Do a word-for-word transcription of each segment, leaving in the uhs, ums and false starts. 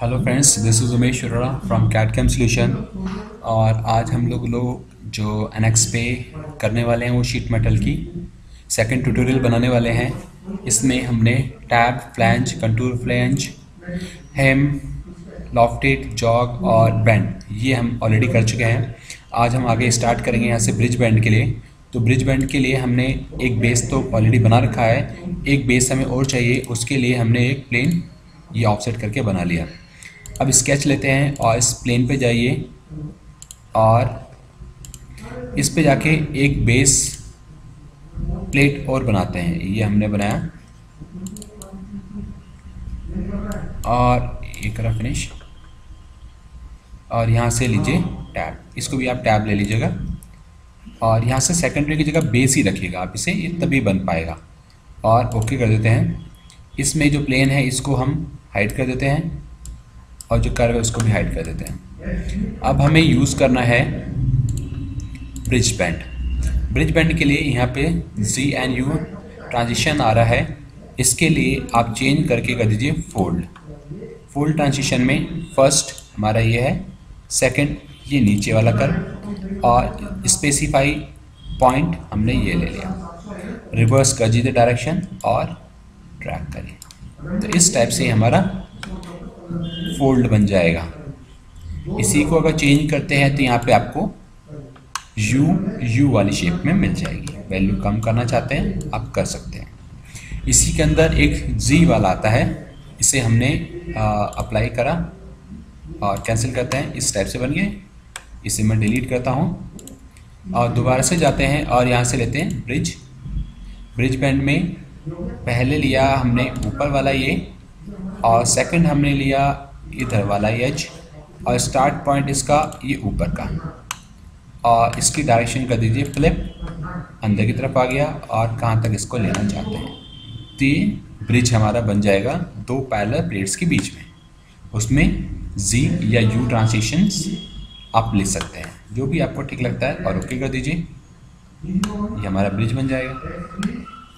Hello friends, this is Umesh Arora from CAD CAM solution. और आज हम लोग लोग जो एनएक्स पे करने वाले हैं वो शीट मेटल की सेकंड ट्यूटोरियल बनाने वाले हैं। इसमें हमने tab, flange, contour flange, hem, lofted, jog और बेंड ये हम ऑलरेडी कर चुके हैं। आज हम आगे स्टार्ट करेंगे यहाँ से ब्रिज बेंड के लिए। तो ब्रिज बेंड के लिए हमने एक बेस तो ऑलरेडी बना रखा है, एक बेस हमें और चाहिए। उसके लिए हमने एक प्लेन ये ऑफसेट करके बना लिया। अब स्केच लेते हैं और इस प्लेन पे जाइए और इस पे जाके एक बेस प्लेट और बनाते हैं। ये हमने बनाया और ये करा फिनिश। और यहाँ से लीजिए टैब, इसको भी आप टैब ले लीजिएगा और यहाँ से सेकेंडरी की जगह बेस ही रखिएगा आप, इसे ये तभी बन पाएगा। और ओके कर देते हैं। इसमें जो प्लेन है इसको हम हाइड कर देते हैं और जो कर्व है उसको भी हाइड कर देते हैं। अब हमें यूज़ करना है ब्रिज बेंड। ब्रिज बेंड के लिए यहाँ पे जी एंड यू ट्रांजिशन आ रहा है, इसके लिए आप चेंज करके कर दीजिए फोल्ड। फोल्ड ट्रांजिशन में फर्स्ट हमारा ये है, सेकंड ये नीचे वाला कर्व और स्पेसिफाई पॉइंट हमने ये ले लिया। रिवर्स कर दीजिए डायरेक्शन और ट्रैक करिए, तो इस टाइप से हमारा फोल्ड बन जाएगा। इसी को अगर चेंज करते हैं तो यहाँ पे आपको यू यू वाली शेप में मिल जाएगी। वैल्यू कम करना चाहते हैं आप कर सकते हैं। इसी के अंदर एक जी वाला आता है, इसे हमने अप्लाई करा और कैंसिल करते हैं। इस टाइप से बन गए। इसे मैं डिलीट करता हूँ और दोबारा से जाते हैं और यहाँ से लेते हैं ब्रिज। ब्रिज बेंड में पहले लिया हमने ऊपर वाला ये और सेकंड हमने लिया इधर वाला एज और स्टार्ट पॉइंट इसका ये ऊपर का और इसकी डायरेक्शन कर दीजिए फ्लिप, अंदर की तरफ आ गया और कहाँ तक इसको लेना चाहते हैं। तो ये ब्रिज हमारा बन जाएगा दो पैरेलल प्लेट्स के बीच में। उसमें जी या यू ट्रांजिशंस आप ले सकते हैं, जो भी आपको ठीक लगता है, और ओके कर दीजिए। ये हमारा ब्रिज बन जाएगा।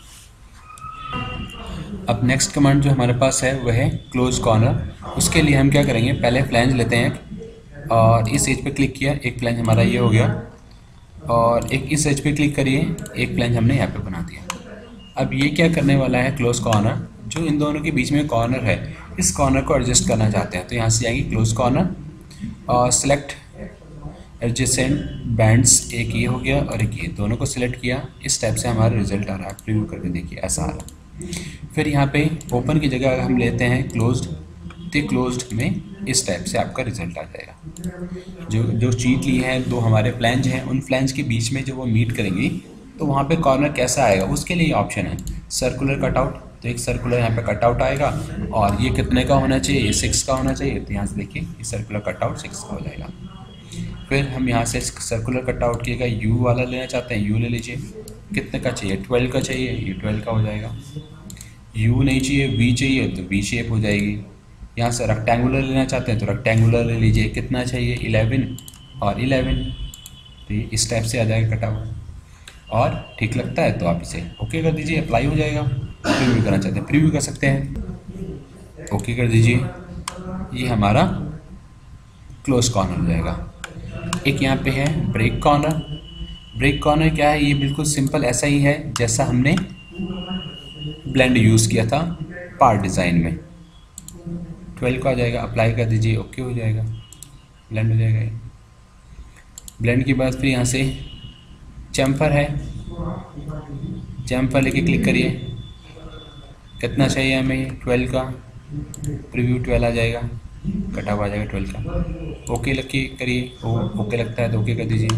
अब नेक्स्ट कमांड जो हमारे पास है वह है क्लोज कॉर्नर। उसके लिए हम क्या करेंगे, पहले फ्लैंज लेते हैं और इस एज पे क्लिक किया, एक फ्लैंज हमारा ये हो गया और एक इस एज पे क्लिक करिए, एक फ्लैंज हमने यहाँ पे बना दिया। अब ये क्या करने वाला है, क्लोज कॉर्नर, जो इन दोनों के बीच में कॉर्नर है, इस कॉर्नर को एडजस्ट करना चाहते हैं। तो यहाँ से जाएंगे क्लोज कॉर्नर और सिलेक्ट एडजेसेंट बैंड्स, एक ये हो गया और एक ये, दोनों को सिलेक्ट किया। इस टाइप से हमारा रिजल्ट आ रहा है। प्रीव्यू करके देखिए ऐसा आ रहा है। फिर यहाँ पे ओपन की जगह हम लेते हैं क्लोज्ड, तो क्लोज्ड में इस टाइप से आपका रिजल्ट आ जाएगा। जो जो चीट ली है, दो हमारे फ्लैंज हैं, उन फ्लैंज के बीच में जो वो मीट करेंगी तो वहाँ पे कॉर्नर कैसा आएगा, उसके लिए ऑप्शन है सर्कुलर कटआउट। तो एक सर्कुलर यहाँ पे कटआउट आएगा और ये कितने का होना चाहिए, ये सिक्स का होना चाहिए। तो यहाँ से देखिए ये सर्कुलर कटआउट सिक्स का हो जाएगा। फिर हम यहाँ से सर्कुलर कटआउट की जगह यू वाला लेना चाहते हैं, यू ले लीजिए। कितने का चाहिए, ट्वेल्व का चाहिए, ये ट्वेल्व का हो जाएगा। यू नहीं चाहिए, वी चाहिए तो वी शेप हो जाएगी। यहाँ से रेक्टेंगुलर लेना चाहते हैं तो रेक्टेंगुलर ले लीजिए। कितना चाहिए, इलेवन और इलेवन। तो ये इस टाइप से आ जाएगा कटा हुआ। और ठीक लगता है तो आप इसे ओके कर दीजिए, अप्लाई हो जाएगा। प्रीव्यू करना चाहते हैं प्रीव्यू कर सकते हैं, ओके कर दीजिए। ये हमारा क्लोज कॉर्नर हो जाएगा। एक यहाँ पे है ब्रेक कॉर्नर। ब्रेक कॉर्नर क्या है, ये बिल्कुल सिंपल ऐसा ही है जैसा हमने ब्लेंड यूज़ किया था पार्ट डिज़ाइन में। ट्वेल्व का आ जाएगा, अप्लाई कर दीजिए, ओके हो जाएगा, ब्लेंड हो जाएगा। ब्लेंड के बाद फिर यहाँ से चैम्फर है, चैम्फर लेके क्लिक करिए। कितना चाहिए हमें, ट्वेल्व का। प्रीव्यू ट्वेल्व आ जाएगा, कटा हुआ आ जाएगा ट्वेल्व का। ओके लगे करिए, ओ ओके लगता है तो ओके कर दीजिए।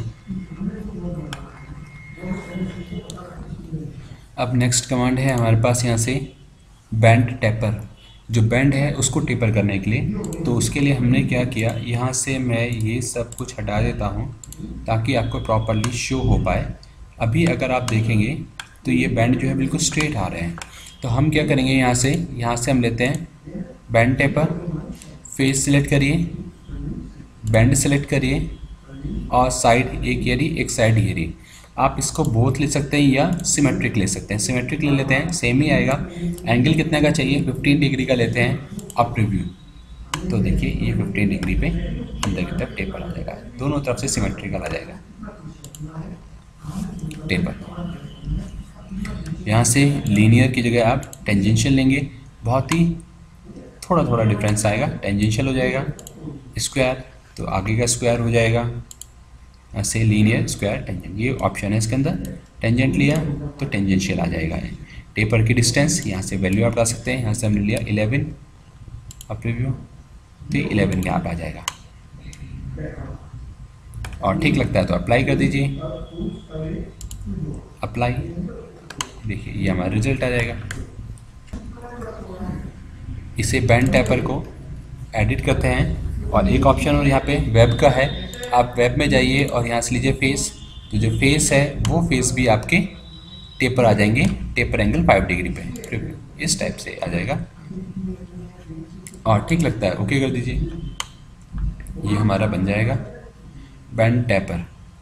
अब नेक्स्ट कमांड है हमारे पास यहाँ से बैंड टेपर। जो बैंड है उसको टेपर करने के लिए, तो उसके लिए हमने क्या किया, यहाँ से मैं ये सब कुछ हटा देता हूँ ताकि आपको प्रॉपरली शो हो पाए। अभी अगर आप देखेंगे तो ये बैंड जो है बिल्कुल स्ट्रेट आ रहे हैं। तो हम क्या करेंगे, यहाँ से यहाँ से हम लेते हैं बैंड टेपर, फेस सिलेक्ट करिए, बैंड सिलेक्ट करिए और साइड एक एरी एक साइड एरी। आप इसको बोथ ले सकते हैं या सिमेट्रिक ले सकते हैं। सिमेट्रिक ले लेते हैं, सेम ही आएगा। एंगल कितने का चाहिए, फिफ्टीन डिग्री का लेते हैं। अब प्रीव्यू तो देखिए ये फिफ्टीन डिग्री पे अंदर की तरफ टेपर आ जाएगा, दोनों तरफ से सिमेट्रिकल आ जाएगा टेपर। यहाँ से लीनियर की जगह आप टेंजेंशियल लेंगे, बहुत ही थोड़ा थोड़ा डिफरेंस आएगा, टेंजेंशियल हो जाएगा। स्क्वायर तो आगे का स्क्वायर हो जाएगा, ऐसे लीनियर स्क्वायर टेंजेंट, ये ऑप्शन है इसके अंदर। टेंजेंट लिया तो टेंजेंशियल आ जाएगा। टेपर की डिस्टेंस यहाँ से वैल्यू आप डाल सकते हैं, यहाँ से हमने लिया इलेवन और प्रीव्यू, तो इलेवन यहाँ पे आ जाएगा। और ठीक लगता है तो अप्लाई कर दीजिए, अप्लाई, देखिए ये हमारा रिजल्ट आ जाएगा। इसे बैंड टैपर को एडिट करते हैं और एक ऑप्शन और यहाँ पे वेब का है, आप वेब में जाइए और यहाँ से लीजिए फेस, तो जो फेस है वो फेस भी आपके टेपर आ जाएंगे, टेपर एंगल फाइव डिग्री पे, इस टाइप से आ जाएगा और ठीक लगता है ओके कर दीजिए। ये हमारा बन जाएगा बैंड टैपर।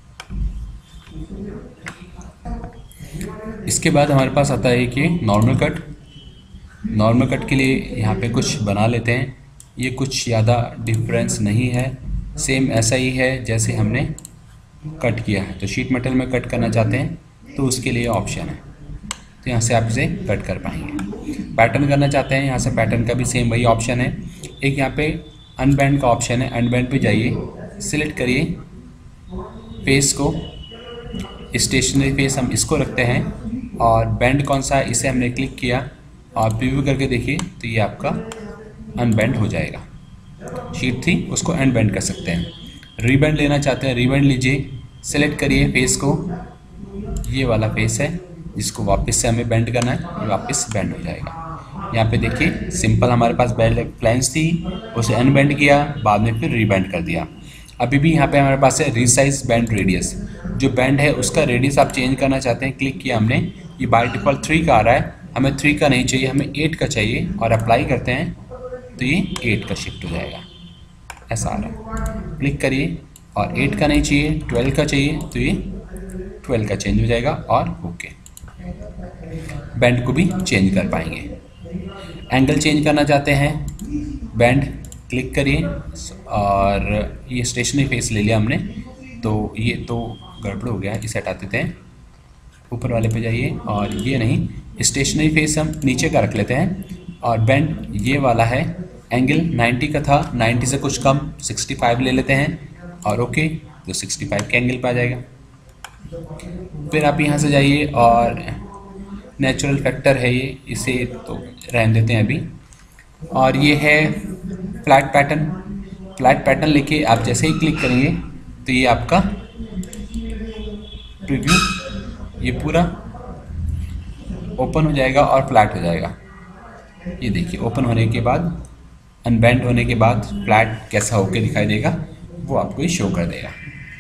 इसके बाद हमारे पास आता है कि नॉर्मल कट। नॉर्मल कट के लिए यहाँ पे कुछ बना लेते हैं, ये कुछ ज़्यादा डिफरेंस नहीं है, सेम ऐसा ही है जैसे हमने कट किया है। तो शीट मेटल में कट करना चाहते हैं तो उसके लिए ऑप्शन है, तो यहाँ से आप इसे कट कर पाएंगे। पैटर्न करना चाहते हैं, यहाँ से पैटर्न का भी सेम वही ऑप्शन है। एक यहाँ पे अनबैंड का ऑप्शन है, अनबैंड पे जाइए, सिलेक्ट करिए फेस को, स्टेशनरी फेस हम इसको रखते हैं और बैंड कौन सा है इसे हमने क्लिक किया और प्रीव्यू करके देखिए तो ये आपका अनबैंड हो जाएगा। शीट थी उसको अनबैंड कर सकते हैं। रीबैंड लेना चाहते हैं, रीबैंड लीजिए, सेलेक्ट करिए फेस को, ये वाला फेस है जिसको वापस से हमें बेंड करना है, ये वापस बेंड हो जाएगा। यहाँ पे देखिए सिंपल हमारे पास बेंड फ्लैंज थी, उसे अनबेंड किया, बाद में फिर रीबैंड कर दिया। अभी भी यहाँ पे हमारे पास है रिसाइज बैंड रेडियस, जो बैंड है उसका रेडियस आप चेंज करना चाहते हैं, क्लिक किया हमने, ये बाय डिफ़ॉल्ट थ्री का आ रहा है, हमें थ्री का नहीं चाहिए, हमें एट का चाहिए और अप्लाई करते हैं तो ये एट का शिफ्ट हो जाएगा, ऐसा आ रहा है। क्लिक करिए और एट का नहीं चाहिए, ट्वेल्व का चाहिए तो ये ट्वेल्व का चेंज हो जाएगा और ओके। बैंड को भी चेंज कर पाएंगे। एंगल चेंज करना चाहते हैं, बैंड क्लिक करिए और ये स्टेशनरी फेस ले लिया हमने, तो ये तो गड़बड़ हो गया, इसे हटा देते हैं, ऊपर वाले पे जाइए और ये नहीं, स्टेशनरी फेस हम नीचे का रख लेते हैं और बैंड ये वाला है, एंगल नाइन्टी का था, नाइन्टी से कुछ कम सिक्सटी फाइव ले लेते हैं और ओके, तो सिक्सटी फाइव के एंगल पे आ जाएगा। फिर आप यहाँ से जाइए और नेचुरल फैक्टर है ये, इसे तो रहने देते हैं अभी। और ये है फ्लैट पैटर्न। फ्लैट पैटर्न लेके आप जैसे ही क्लिक करेंगे तो ये आपका प्रीव्यू ये पूरा ओपन हो जाएगा और फ्लैट हो जाएगा। ये देखिए ओपन होने के बाद, अनबैंड होने के बाद फ्लैट कैसा होके दिखाई देगा वो आपको ये शो कर देगा।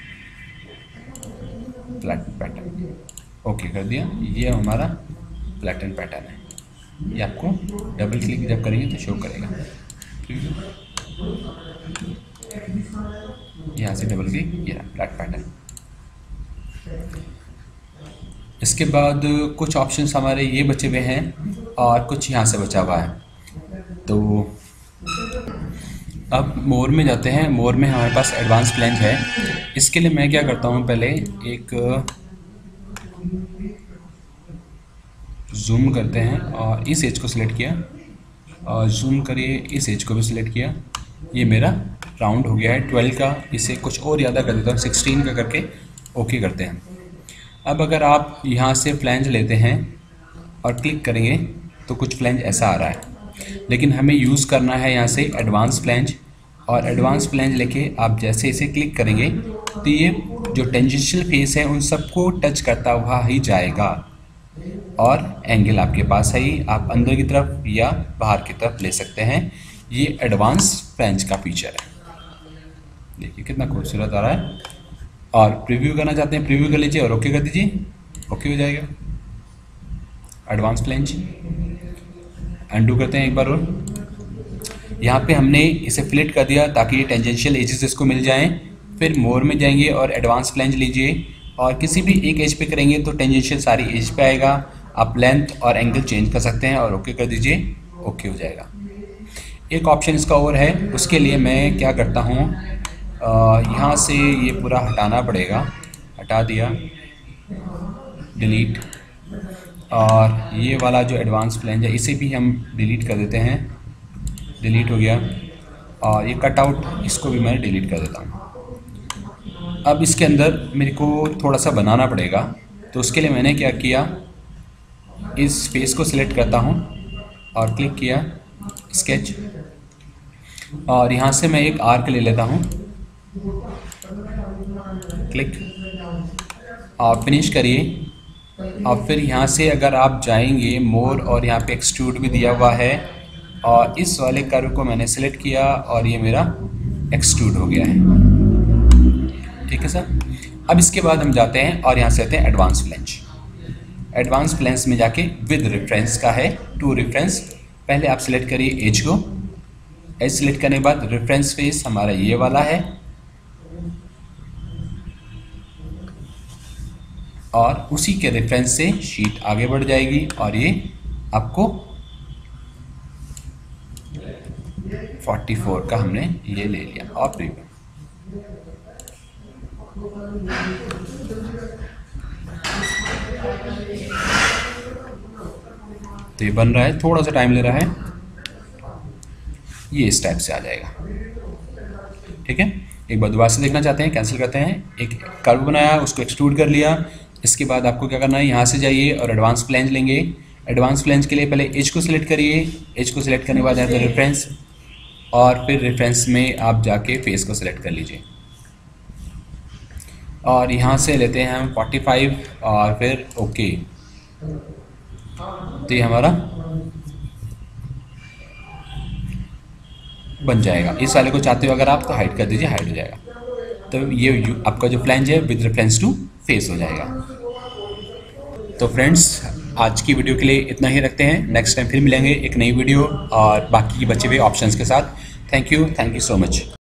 फ्लैट पैटर्न ओके कर दिया, ये हमारा फ्लैटन पैटर्न है, ये आपको डबल क्लिक जब करेंगे तो शो करेगा। यहाँ से डबल क्लिक, ये रहा फ्लैट पैटर्न। इसके बाद कुछ ऑप्शंस हमारे ये बचे हुए हैं और कुछ यहाँ से बचा हुआ है। तो अब मोर में जाते हैं। मोर में हमारे पास एडवांस फ्लैंज है। इसके लिए मैं क्या करता हूँ, पहले एक जूम करते हैं और इस एज को सिलेक्ट किया और जूम करिए, इस एज को भी सिलेक्ट किया, ये मेरा राउंड हो गया है ट्वेल्व का। इसे कुछ और ज़्यादा कर देता हूँ, सिक्सटीन का करके ओके करते हैं। अब अगर आप यहाँ से फ्लैंज लेते हैं और क्लिक करेंगे तो कुछ फ्लैंज ऐसा आ रहा है, लेकिन हमें यूज़ करना है यहाँ से एडवांस फ्लैंज। और एडवांस फ्लैंज लेके आप जैसे इसे क्लिक करेंगे तो ये जो टेंजेंशियल फेस है उन सबको टच करता हुआ ही जाएगा और एंगल आपके पास है ही, आप अंदर की तरफ या बाहर की तरफ ले सकते हैं। ये एडवांस फ्लैंज का फीचर है, देखिए कितना खूबसूरत आ रहा है। और प्रीव्यू करना चाहते हैं, प्रीव्यू कर लीजिए और ओके कर दीजिए, ओके हो जाएगा एडवांस फ्लैंज। अंडू करते हैं एक बार और। यहाँ पे हमने इसे फ्लिट कर दिया ताकि ये टेंजेंशियल एजेस इसको मिल जाएं। फिर मोर में जाएंगे और एडवांस फ्लैंज लीजिए और किसी भी एक एज पे करेंगे तो टेंजेंशियल सारी एज पे आएगा। आप लेंथ और एंगल चेंज कर सकते हैं और ओके कर दीजिए, ओके हो जाएगा। एक ऑप्शन इसका और है, उसके लिए मैं क्या करता हूँ, यहाँ से ये पूरा हटाना पड़ेगा, हटा दिया, डिलीट, और ये वाला जो एडवांस फ्लैंज है इसे भी हम डिलीट कर देते हैं, डिलीट हो गया, और ये कटआउट इसको भी मैं डिलीट कर देता हूँ। अब इसके अंदर मेरे को थोड़ा सा बनाना पड़ेगा, तो उसके लिए मैंने क्या किया, इस फेस को सिलेक्ट करता हूँ और क्लिक किया स्केच, और यहाँ से मैं एक आर्क ले लेता हूँ, क्लिक, और फिनिश करिए। और फिर यहाँ से अगर आप जाएंगे मोर, और यहाँ पे एक्सट्रूड भी दिया हुआ है, और इस वाले कर्व को मैंने सिलेक्ट किया और ये मेरा एक्सट्रूड हो गया है। ठीक है सर। अब इसके बाद हम जाते हैं और यहाँ से आते हैं एडवांस फ्लैंज। एडवांस फ्लैंज में जाके विद रेफरेंस का है, टू रेफरेंस, पहले आप सिलेक्ट करिए एज को, एज सिलेक्ट करने के बाद रेफरेंस फेस हमारा ये वाला है, और उसी के रेफरेंस से शीट आगे बढ़ जाएगी, और ये आपको चौवालीस का हमने ये ले लिया और प्रीव्यू। तो ये बन रहा है, थोड़ा सा टाइम ले रहा है, ये इस टाइप से आ जाएगा। ठीक है, एक बार दोबारा से देखना चाहते हैं, कैंसिल करते हैं। एक कर्व बनाया, उसको एक्सट्रूड कर लिया। इसके बाद आपको क्या करना है, यहाँ से जाइए और एडवांस फ्लैंज लेंगे। एडवांस फ्लैंज के लिए पहले एज को सिलेक्ट करिए, एज को सिलेक्ट करने के बाद यहाँ रेफरेंस, और फिर रेफरेंस में आप जाके फेस को सिलेक्ट कर लीजिए, और यहाँ से लेते हैं हम पैंतालीस और फिर ओके। तो ये हमारा बन जाएगा। इस वाले को चाहते हो अगर आप तो हाइड कर दीजिए, हाइड हो जाएगा। तो ये आपका जो फ्लैंज है विद रेफरेंस टू फेस हो जाएगा। तो फ्रेंड्स, आज की वीडियो के लिए इतना ही रखते हैं। नेक्स्ट टाइम फिर मिलेंगे एक नई वीडियो और बाकी के बचे हुए ऑप्शंस के साथ। Thank you, thank you so much.